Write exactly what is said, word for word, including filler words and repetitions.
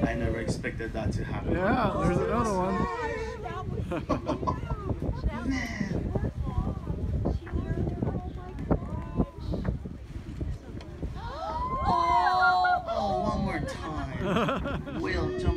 I never expected that to happen. Yeah, there's another one. Man. Oh, one more time. Will, jump